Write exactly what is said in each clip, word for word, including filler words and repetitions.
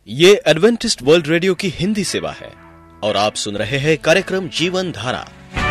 ये Adventist World radio की हिंदी सेवा है और आप सुन रहे हैं कार्यक्रम जीवन धारा।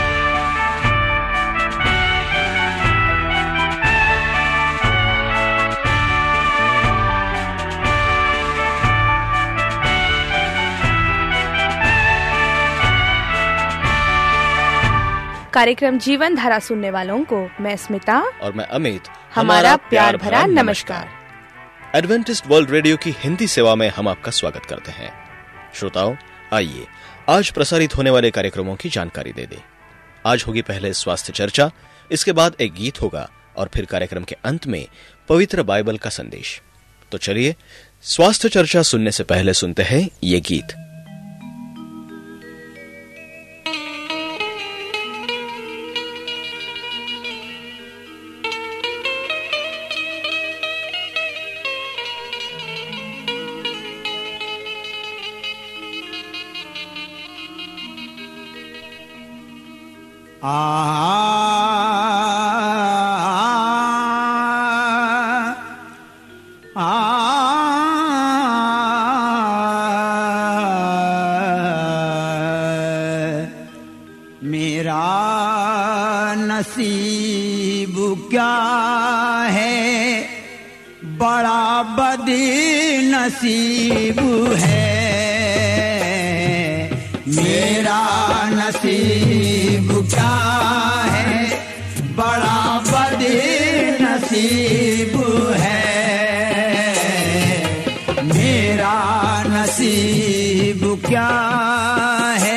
कार्यक्रम जीवन धारा सुनने वालों को मैं स्मिता और मैं अमित हमारा प्यार भरा नमस्कार। एडवेंटिस्ट वर्ल्ड रेडियो की हिंदी सेवा में हम आपका स्वागत करते हैं। श्रोताओं, आइए आज प्रसारित होने वाले कार्यक्रमों की जानकारी दे दें। आज होगी पहले स्वास्थ्य चर्चा, इसके बाद एक गीत होगा और फिर कार्यक्रम के अंत में पवित्र बाइबल का संदेश। तो चलिए स्वास्थ्य चर्चा सुनने से पहले सुनते हैं ये गीत। आ आ मेरा नसीब क्या है, बड़ा बदनसीब है। मेरा नसीब क्या है, बड़ा बदनसीब है। मेरा नसीब क्या है।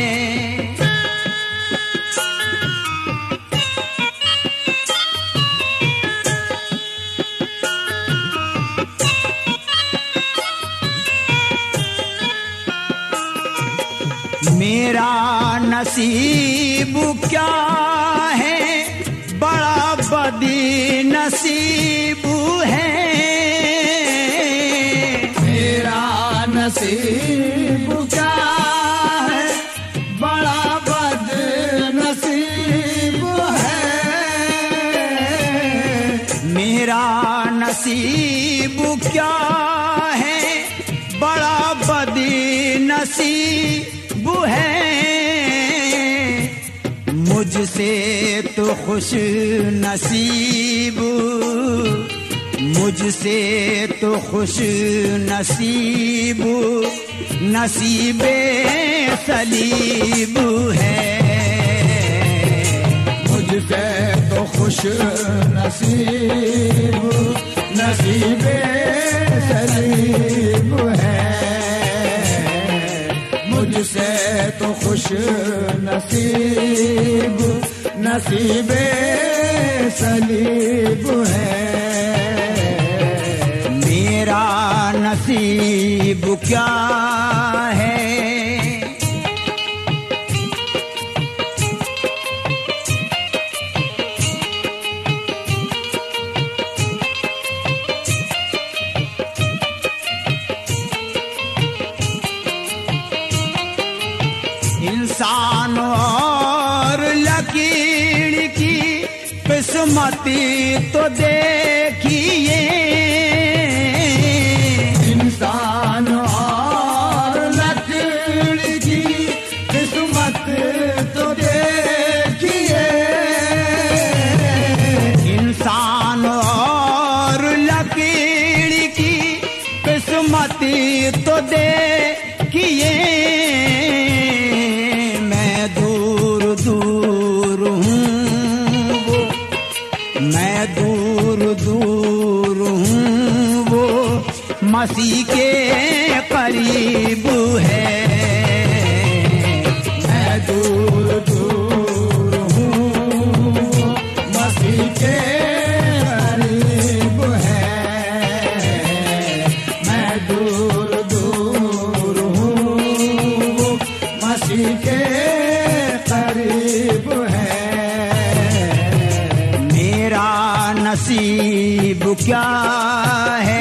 मेरा नसीब क्या है, बड़ा बदनसीब है। मेरा नसीब क्या है, बड़ा बदनसीब है। मेरा नसीब क्या है, बड़ा बदनसीब है। मुझसे तो खुश नसीब, मुझसे तो खुश नसीब नसीबे सलीब है। मुझसे तो खुश नसीब नसीबे सलीब है। मुझसे तो खुश नसीब नसीबे सलीब है। मेरा नसीब क्या है। इंसान और लकीर की किस्मती तो देखिए। इंसान और लकीर की किस्मत तो देखिए। इंसान और लकीर की किस्मती तो देखिए। मसीह के करीब है। मैं दूर दूर हूँ, मसीह के करीब है। मैं दूर दूर हूँ, मसीह के करीब है। मेरा नसीब क्या है।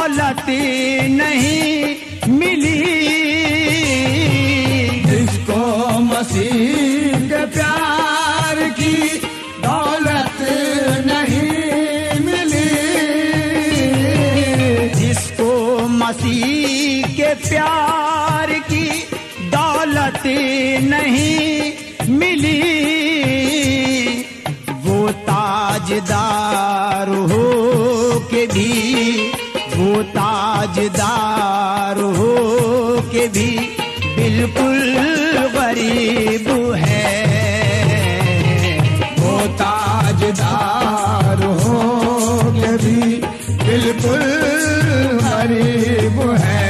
दौलत नहीं मिली। जिसको मसीह के प्यार की दौलत नहीं मिली, जिसको मसीह के प्यार की दौलत नहीं मिली, वो ताजदार हो के भी, वो ताजदार हो के भी बिल्कुल गरीब है। वो ताजदार हो के भी बिल्कुल गरीब है।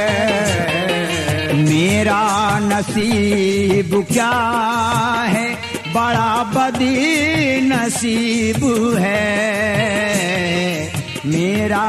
मेरा नसीब क्या है, बड़ा बदी नसीब है। मेरा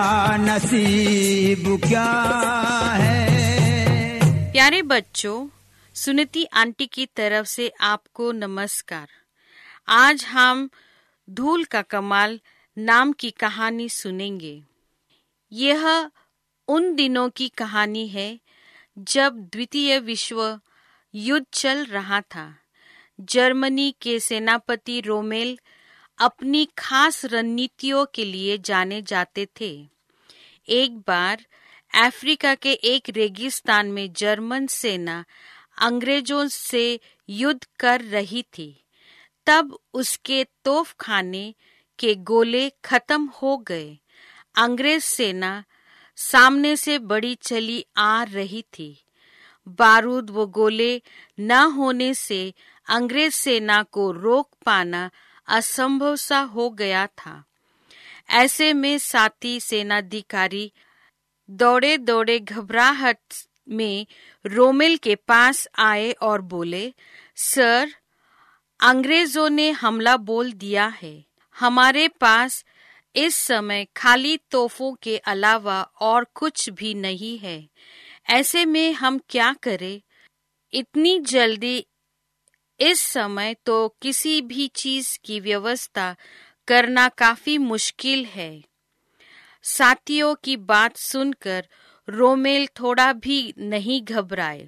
नसीब क्या है। प्यारे बच्चों, सुनीति आंटी की तरफ से आपको नमस्कार। आज हम धूल का कमाल नाम की कहानी सुनेंगे। यह उन दिनों की कहानी है जब द्वितीय विश्व युद्ध चल रहा था। जर्मनी के सेनापति रोमेल अपनी खास रणनीतियों के लिए जाने जाते थे। एक बार अफ्रीका के एक रेगिस्तान में जर्मन सेना अंग्रेजों से युद्ध कर रही थी। तब उसके तोपखाने के गोले खत्म हो गए। अंग्रेज सेना सामने से बड़ी चली आ रही थी। बारूद व गोले न होने से अंग्रेज सेना को रोक पाना असंभव सा हो गया था। ऐसे में साथी सेनाधिकारी दौड़े दौड़े घबराहट में रोमेल के पास आए और बोले, सर, अंग्रेजों ने हमला बोल दिया है। हमारे पास इस समय खाली तोपों के अलावा और कुछ भी नहीं है। ऐसे में हम क्या करें? इतनी जल्दी इस समय तो किसी भी चीज की व्यवस्था करना काफी मुश्किल है। साथियों की बात सुनकर रोमेल थोड़ा भी नहीं घबराए।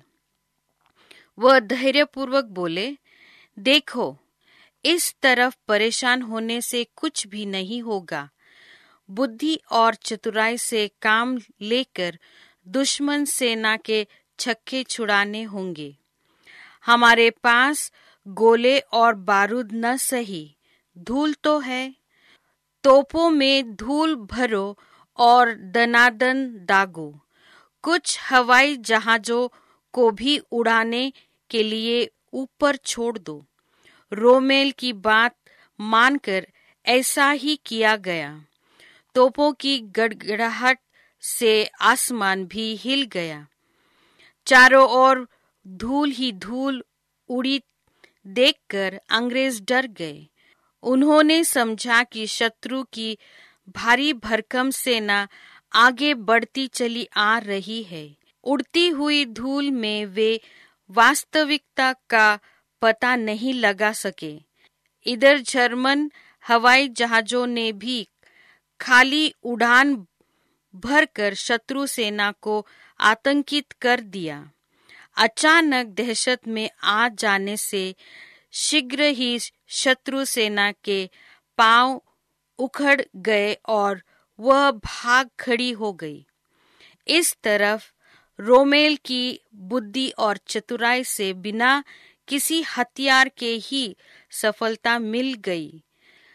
वह धैर्यपूर्वक बोले, देखो, इस तरफ परेशान होने से कुछ भी नहीं होगा। बुद्धि और चतुराई से काम लेकर दुश्मन सेना के छक्के छुड़ाने होंगे। हमारे पास गोले और बारूद न सही, धूल तो है। तोपों में धूल भरो और दनादन दागो। कुछ हवाई जहाजों को भी उड़ाने के लिए ऊपर छोड़ दो। रोमेल की बात मानकर ऐसा ही किया गया। तोपों की गड़गड़ाहट से आसमान भी हिल गया। चारों ओर धूल ही धूल उड़ी देखकर अंग्रेज डर गए। उन्होंने समझा कि शत्रु की भारी भरकम सेना आगे बढ़ती चली आ रही है। उड़ती हुई धूल में वे वास्तविकता का पता नहीं लगा सके। इधर जर्मन हवाई जहाजों ने भी खाली उड़ान भरकर शत्रु सेना को आतंकित कर दिया। अचानक दहशत में आ जाने से शीघ्र ही शत्रु सेना के पांव उखड़ गए और वह भाग खड़ी हो गई। इस तरफ रोमेल की बुद्धि और चतुराई से बिना किसी हथियार के ही सफलता मिल गई।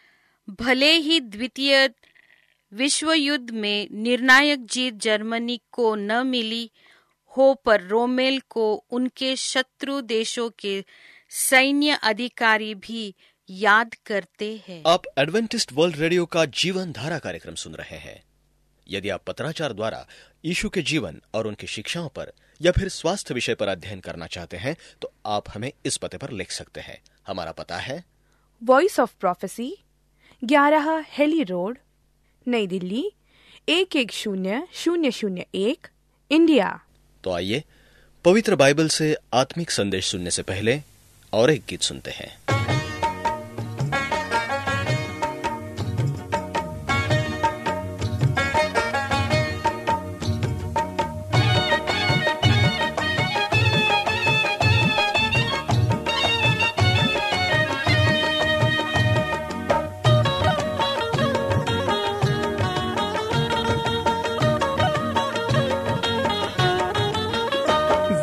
भले ही द्वितीय विश्व युद्ध में निर्णायक जीत जर्मनी को न मिली हो, पर रोमेल को उनके शत्रु देशों के सैन्य अधिकारी भी याद करते हैं। आप एडवेंटिस्ट वर्ल्ड रेडियो का जीवन धारा कार्यक्रम सुन रहे हैं। यदि आप पत्राचार द्वारा यीशु के जीवन और उनकी शिक्षाओं पर या फिर स्वास्थ्य विषय पर अध्ययन करना चाहते हैं तो आप हमें इस पते पर लिख सकते हैं। हमारा पता है वॉइस ऑफ प्रोफेसी, ग्यारह हेली रोड, नई दिल्ली एक एक शून्य शून्य शून्य एक, इंडिया। तो आइए पवित्र बाइबल से आत्मिक संदेश सुनने से पहले और एक गीत सुनते हैं।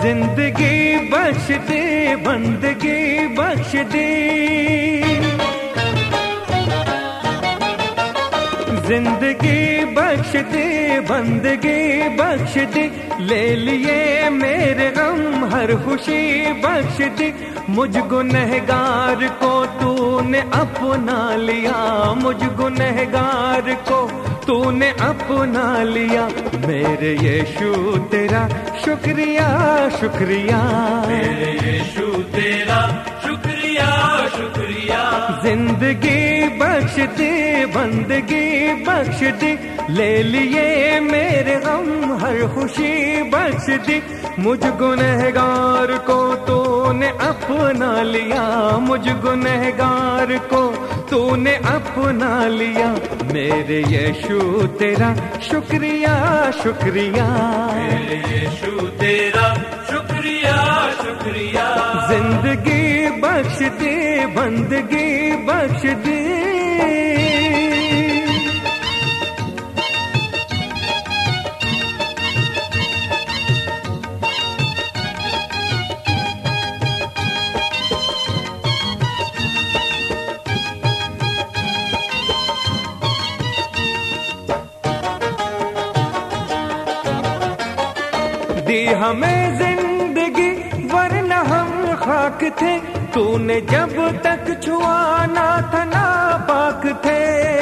जिंदगी बख्श दे, बंदगी बख्श दे, जिंदगी बख्श दे, बंदगी बख्श दे, ले लिए मेरे गम हर खुशी बख्श दे, मुझ गुनहगार को तूने अपना लिया, मुझ गुनहगार को तूने अपना लिया, मेरे यीशु तेरा शुक्रिया शुक्रिया, मेरे यीशु तेरा शुक्रिया शुक्रिया। जिंदगी बख्श दे, बंदगी बख्श दे, ले लिए मेरे गम हर खुशी बख्श दे, मुझ गुनहगार को तूने अपना लिया, मुझ गुनहगार को तूने अपना लिया, मेरे यीशु तेरा शुक्रिया शुक्रिया, मेरे यीशु तेरा शुक्रिया शुक्रिया। जिंदगी बख्श दे, बंदगी बख्श दे, दी हमें जिंदगी वरना हम खाक थे, तूने जब तक छुआना था नापाक थे,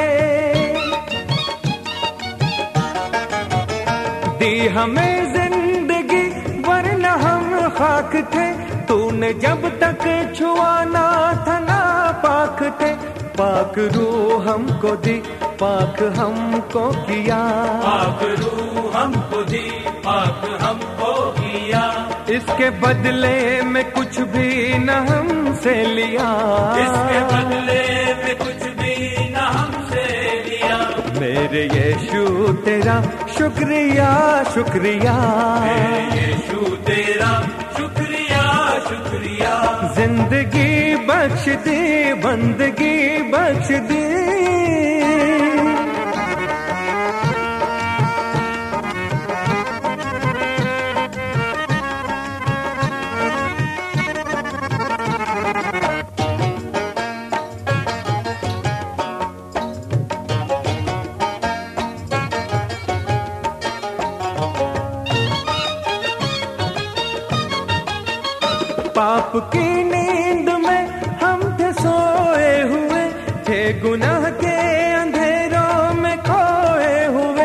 दी हमें जिंदगी वरना हम खाक थे, तूने जब तक छुआना था नापाक थे, पाक रूह हमको दी, पाक हमको किया, पाक रूह हमको दी, पाक हमको किया, इसके बदले में कुछ भी न हमसे लिया, इसके बदले में कुछ भी न हमसे लिया, मेरे यीशु तेरा शुक्रिया शुक्रिया, मेरे यीशु तेरा शुक्रिया शुक्रिया। जिंदगी बख्श दे, बंदगी बख्श दे, पाप की नींद में हम थे सोए हुए, थे गुनाह के अंधेरों में खोए हुए,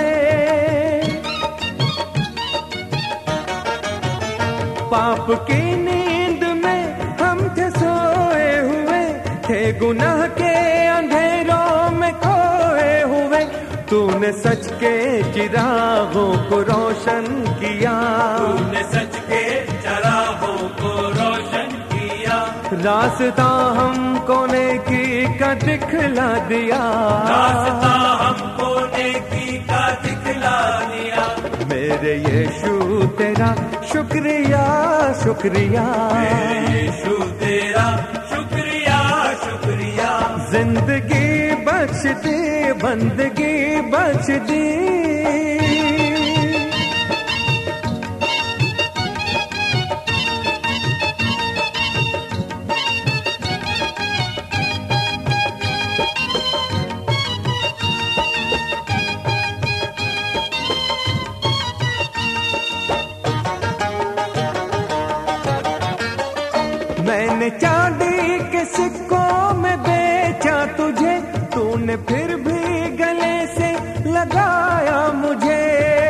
पाप की नींद में हम थे सोए हुए, थे गुनाह के अंधेरों में खोए हुए, तूने सच के चिरागों को रोशन किया, तूने सच के चिरागों को रोशन किया, रास्ता हमको नेकी का दिखला दिया, रास्ता हमको नेकी का दिखला दिया, मेरे यीशु तेरा शुक्रिया शुक्रिया, मेरे यीशु तेरा शुक्रिया शुक्रिया। जिंदगी बख्श दे, बंदगी बख्श दे, मैंने चांदी के सिक्कों में बेचा तुझे, तूने फिर भी गले से लगाया मुझे,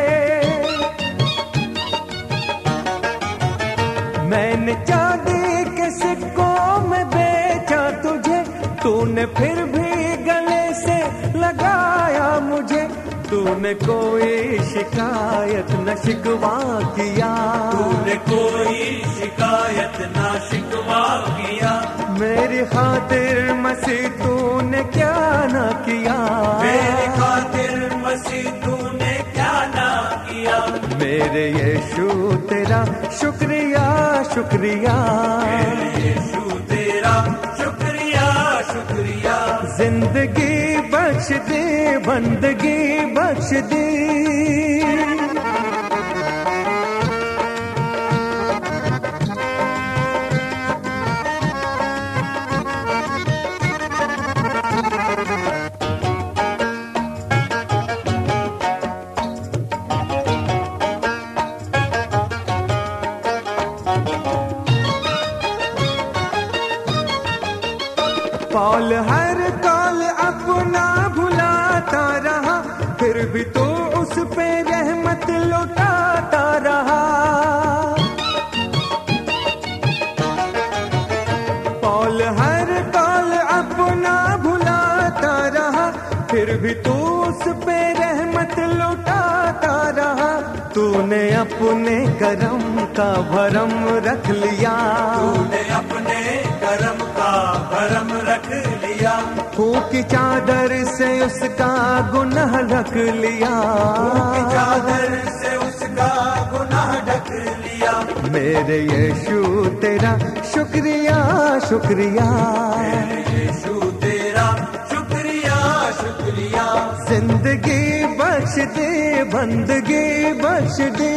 मैंने चांदी के सिक्कों में बेचा तुझे, तूने फिर भी गले से लगाया मुझे, तूने कोई शिकायत न शिकवा किया, तूने कोई शिकायत न शिकवा किया, मेरी खातिर मसीह तूने क्या ना किया, मेरी खातिर मसीह तूने क्या ना किया, मेरे यीशु तेरा शुक्रिया शुक्रिया, मेरे यीशु तेरा शुक्रिया शुक्रिया। जिंदगी बख्श दे, बंदगी बख्श दे, भी तू उस पे रहमत लुटाता रहा। पौल हर कौल अपना भुलाता रहा, फिर भी तू उस पे रहमत लुटाता रहा। तूने अपने करम का भरम रख लिया, तूने अपने करम का भरम रख लिया। खून की चादर से उसका गुनाह ढक लिया, खून की चादर से उसका गुनाह ढक लिया। मेरे यीशु तेरा शुक्रिया शुक्रिया, मेरे यीशु तेरा शुक्रिया शुक्रिया। जिंदगी बख्श दे, बंदगी बख्श दे,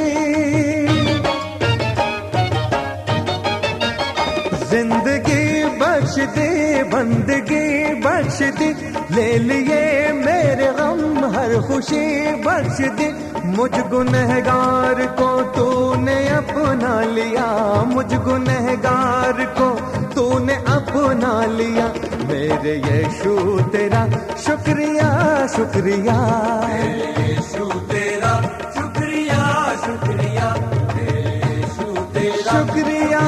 जिंदगी बख्श दे, बंदगी बख्श दे। ले लिए मेरे गम हर खुशी बख्श दे। मुझ गुनहगार को तूने अपना लिया, मुझ गुनहगार को तूने अपना लिया। मेरे यीशु तेरा शुक्रिया शुक्रिया, मेरे यीशु तेरा शुक्रिया शुक्रिया। मेरे यीशु तेरा शुक्रिया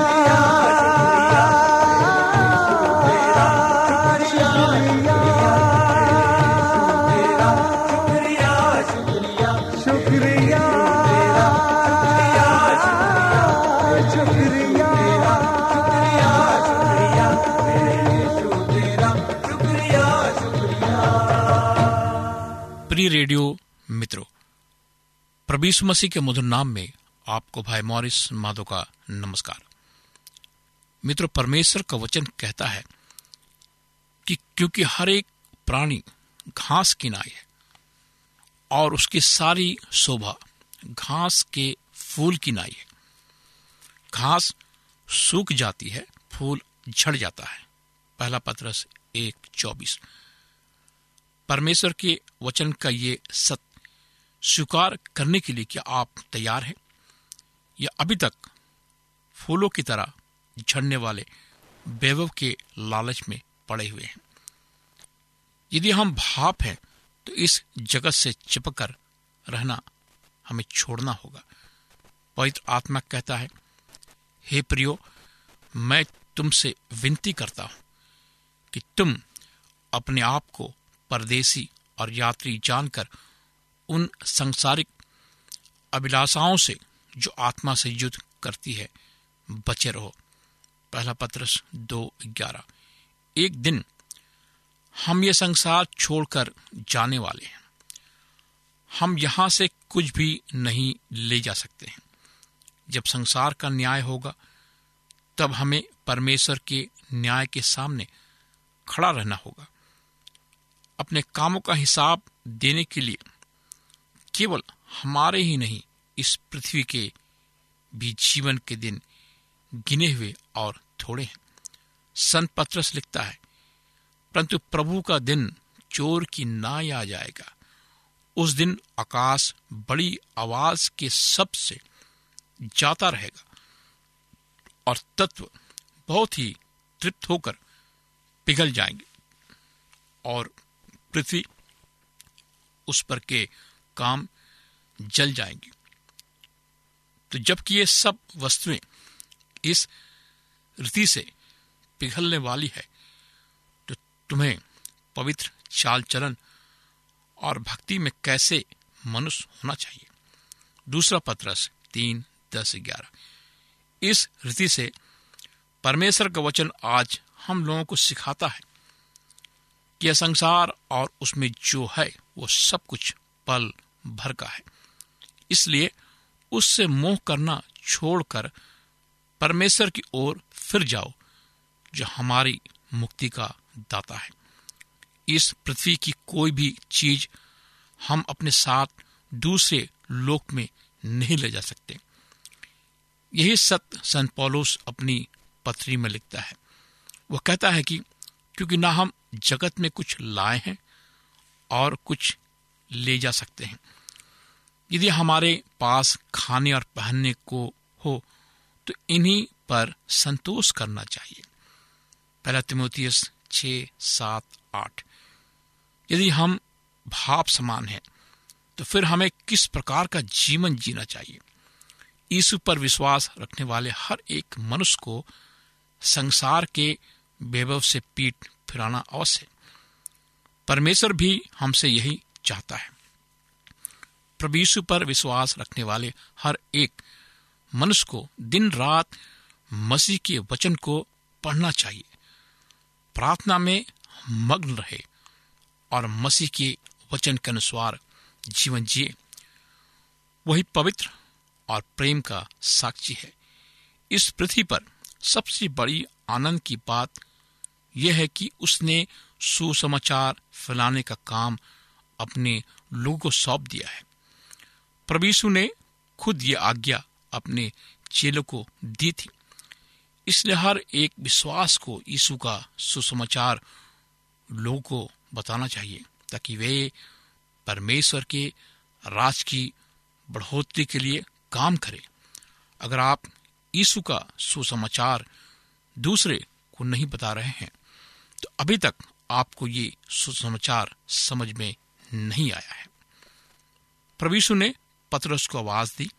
प्रिय रेडियो मित्रों, प्रभु यीशु मसीह के मधुर नाम में आपको भाई मॉरिस माधो का नमस्कार। मित्रों, परमेश्वर का वचन कहता है कि क्योंकि हर एक प्राणी घास की नाई है और उसकी सारी शोभा घास के फूल की नाई है। घास सूख जाती है, फूल झड़ जाता है। पहला पत्रस एक चौबीस। परमेश्वर के वचन का ये सत्य स्वीकार करने के लिए क्या आप तैयार हैं, या अभी तक फूलों की तरह झड़ने वाले वैभव के लालच में पड़े हुए हैं? यदि हम भाप हैं तो इस जगत से चिपक कर रहना हमें छोड़ना होगा। पवित्र आत्मा कहता है, हे प्रियो, मैं तुमसे विनती करता हूं कि तुम अपने आप को परदेसी और यात्री जानकर उन सांसारिक अभिलाषाओं से जो आत्मा से युद्ध करती है बचे रहो। पहला पत्रस दो ग्यारह। एक दिन हम ये संसार छोड़कर जाने वाले हैं। हम यहां से कुछ भी नहीं ले जा सकते हैं। जब संसार का न्याय होगा तब हमें परमेश्वर के न्याय के सामने खड़ा रहना होगा। अपने कामों का हिसाब देने के लिए केवल हमारे ही नहीं, इस पृथ्वी के भी जीवन के दिन गिने हुए और थोड़े हैं। संत पत्रस लिखता है, परंतु प्रभु का दिन चोर की नाई आ जाएगा। उस दिन आकाश बड़ी आवाज के शब्द से जाता रहेगा और तत्व बहुत ही तृप्त होकर पिघल जाएंगे और पृथ्वी उस पर के काम जल जाएंगी। तो जबकि ये सब वस्तुएं इस रीति से पिघलने वाली है, तो तुम्हें पवित्र चाल चलन और भक्ति में कैसे मनुष्य होना चाहिए। दूसरा पत्रस तीन दस ग्यारह। इस रीति से परमेश्वर का वचन आज हम लोगों को सिखाता है कि यह संसार और उसमें जो है वो सब कुछ पल भर का है। इसलिए उससे मोह करना छोड़कर परमेश्वर की ओर फिर जाओ, जो हमारी मुक्ति का दाता है। इस पृथ्वी की कोई भी चीज हम अपने साथ दूसरे लोक में नहीं ले जा सकते। यही सत्य संत पौलुस अपनी पत्री में लिखता है। वह कहता है कि क्योंकि ना हम जगत में कुछ लाए हैं और कुछ ले जा सकते हैं। यदि हमारे पास खाने और पहनने को हो तो इन्हीं पर संतोष करना चाहिए। पहला तीमुथियुस छह सात आठ। यदि हम भाप समान हैं तो फिर हमें किस प्रकार का जीवन जीना चाहिए? यीशु पर विश्वास रखने वाले हर एक मनुष्य को संसार के वैभव से पीठ फिराना अवश्य। परमेश्वर भी हमसे यही चाहता है। प्रभु यीशु पर विश्वास रखने वाले हर एक मनुष्य को दिन रात मसीह के वचन को पढ़ना चाहिए, प्रार्थना में मग्न रहे और मसीह के वचन के अनुसार जीवन जिए। वही पवित्र और प्रेम का साक्षी है। इस पृथ्वी पर सबसे बड़ी आनंद की बात यह है कि उसने सुसमाचार फैलाने का काम अपने लोगों को सौंप दिया है। प्रभु यीशु ने खुद ये आज्ञा अपने चेलों को दी थी। इसलिए हर एक विश्वास को यीशु का सुसमाचार लोगों को बताना चाहिए, ताकि वे परमेश्वर के राज की बढ़ोतरी के लिए काम करें। अगर आप यीशु का सुसमाचार दूसरे को नहीं बता रहे हैं, तो अभी तक आपको ये सुसमाचार समझ में नहीं आया है। प्रभु यीशु ने पतरस को आवाज दी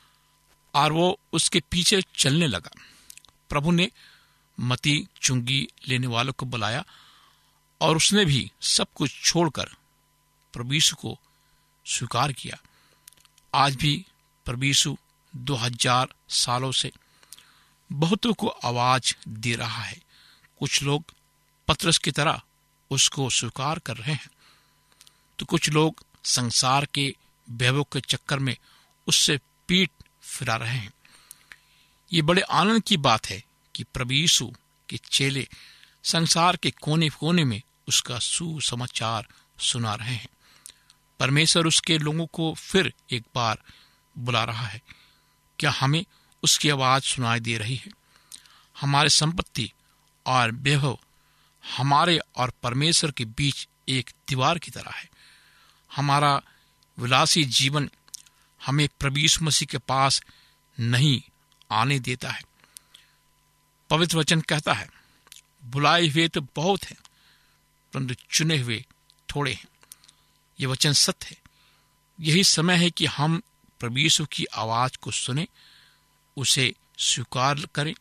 और वो उसके पीछे चलने लगा। प्रभु ने मती चुंगी लेने वालों को बुलाया और उसने भी सब कुछ छोड़कर प्रभु यीशु को स्वीकार किया। आज भी प्रभु यीशु दो हजार सालों से बहुतों को आवाज दे रहा है। कुछ लोग पतरस की तरह उसको स्वीकार कर रहे हैं, तो कुछ लोग संसार के वैभव के चक्कर में उससे पीठ फिरा रहे हैं। ये बड़े आनंद की बात है कि प्रभु यीशु के चेले संसार के कोने कोने में उसका सुसमाचार सुना रहे हैं। परमेश्वर उसके लोगों को फिर एक बार बुला रहा है। क्या हमें उसकी आवाज सुनाई दे रही है? हमारे संपत्ति और वैभव हमारे और परमेश्वर के बीच एक दीवार की तरह है। हमारा विलासी जीवन हमें प्रभु यीशु मसीह के पास नहीं आने देता है। पवित्र वचन कहता है, बुलाए हुए तो बहुत हैं, परंतु चुने हुए थोड़े हैं। ये वचन सत्य है। यही समय है कि हम प्रभु यीशु की आवाज को सुने, उसे स्वीकार करें।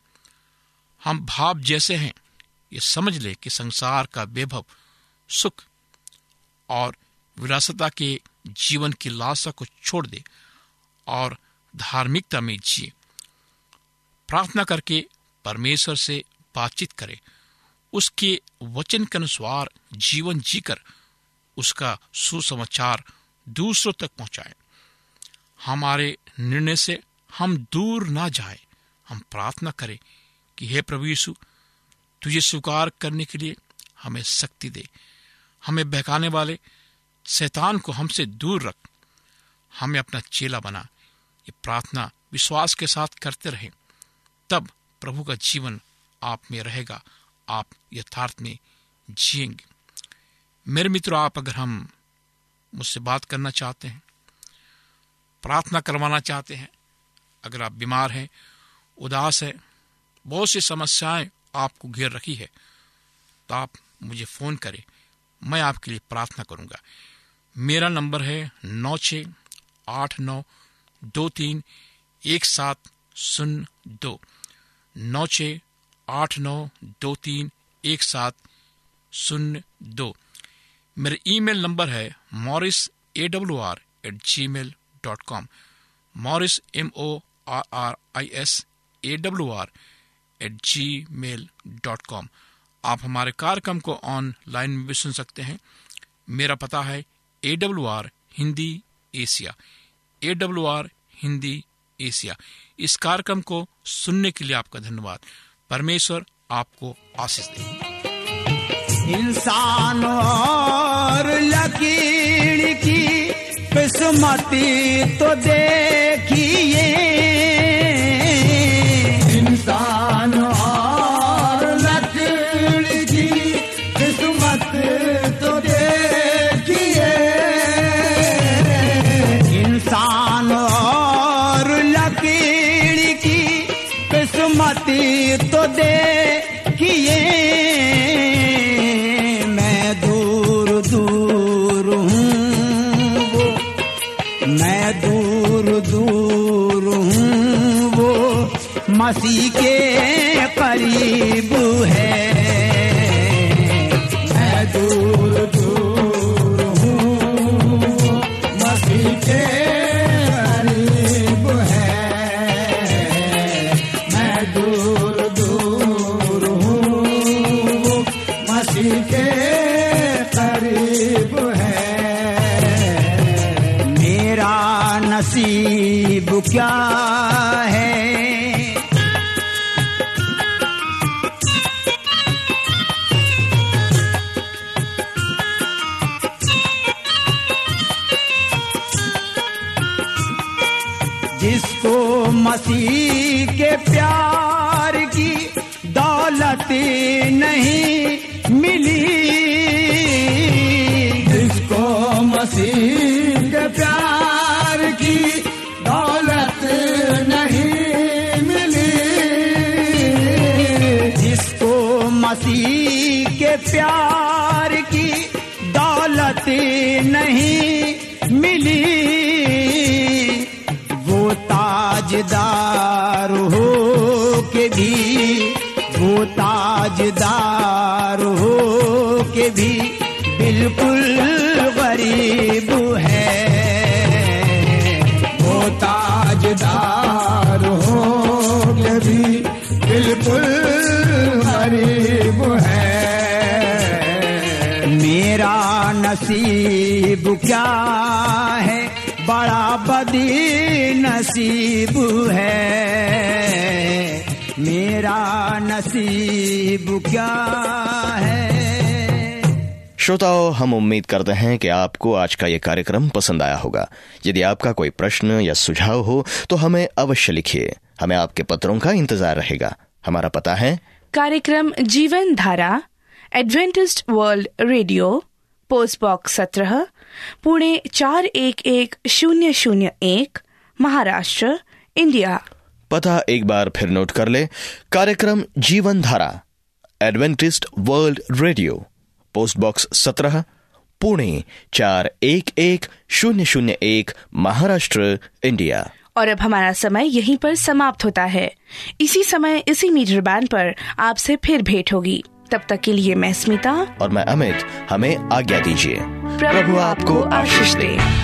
हम भाव जैसे हैं, ये समझ ले कि संसार का वैभव, सुख और विरासता के जीवन की लालसा को छोड़ दे और धार्मिकता में जिए। प्रार्थना करके परमेश्वर से बातचीत करें, उसके वचन के अनुसार जीवन जीकर उसका सुसमाचार दूसरों तक पहुंचाएं। हमारे निर्णय से हम दूर ना जाए। हम प्रार्थना करें कि हे प्रभु यीशु, तुझे स्वीकार करने के लिए हमें शक्ति दे। हमें बहकाने वाले शैतान को हमसे दूर रख। हमें अपना चेला बना। ये प्रार्थना विश्वास के साथ करते रहें, तब प्रभु का जीवन आप में रहेगा। आप यथार्थ में जिएंगे। मेरे मित्रों, आप अगर हम मुझसे बात करना चाहते हैं, प्रार्थना करवाना चाहते हैं, अगर आप बीमार हैं, उदास है, बहुत सी समस्याएं आपको घेर रखी है, तो आप मुझे फोन करें। मैं आपके लिए प्रार्थना करूंगा। मेरा नंबर है नौ छ आठ नौ दो तीन एक सात शून्य दो नौ छ आठ नौ दो तीन एक सात शून्य दो। मेरा ईमेल नंबर है Morris A W R at gmail dot com. Morris M O R R I S A W R at gmail dot com. आप हमारे कार्यक्रम को ऑनलाइन में भी सुन सकते हैं। मेरा पता है A W R Hindi Asia, A W R Hindi Asia. इस कार्यक्रम को सुनने के लिए आपका धन्यवाद। परमेश्वर आपको आशीष दे। इंसान और लकीर की किस्मती तो देखिए, इंसान और लकीर की किस्मत तो देखिए, इंसान और लकीर की किस्मती तो देखिए। मैं दूर दूर हूँ, वो दूर दूर हूँ वो मसीह के करीब है। मैं दूर दूर हूँ मसीह के करीब है। मैं दूर दूर हूँ मसीह के करीब है। मेरा नसीब क्या है? जिसको मसीह के प्यार की दौलत नहीं मिली, जिसको मसीह के प्यार की दौलत नहीं मिली, जिसको मसीह के प्यार की दौलत नहीं मिली, वो ताजदार हो के भी, वो ताजदार हो के भी बिल्कुल गरीब है। वो ताजदार हो के भी बिल्कुल गरीब है। मेरा नसीब क्या है? बड़ा बदी नसीब है। मेरा नसीब क्या है? श्रोताओं, हम उम्मीद करते हैं कि आपको आज का ये कार्यक्रम पसंद आया होगा। यदि आपका कोई प्रश्न या सुझाव हो तो हमें अवश्य लिखिए। हमें आपके पत्रों का इंतजार रहेगा। हमारा पता है कार्यक्रम Jeevan Dhara, Adventist World Radio, post box सत्रह, पुणे चार एक एक शून्य शून्य एक, महाराष्ट्र, इंडिया। पता एक बार फिर नोट कर ले। कार्यक्रम Jeevan Dhara, Adventist World Radio, post box सत्रह, पुणे चार एक एक शून्य शून्य एक, महाराष्ट्र, इंडिया। और अब हमारा समय यहीं पर समाप्त होता है। इसी समय इसी मीटर बैंड पर आपसे फिर भेंट होगी। तब तक के लिए मैं स्मिता और मैं अमित, हमें आज्ञा दीजिए। प्रभु आपको आशीष दे।